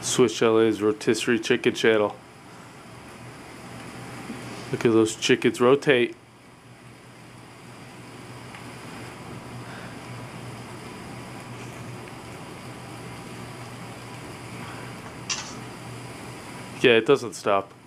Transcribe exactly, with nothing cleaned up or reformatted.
Swiss Chalet's rotisserie chicken channel. Look at those chickens rotate. Yeah, it doesn't stop.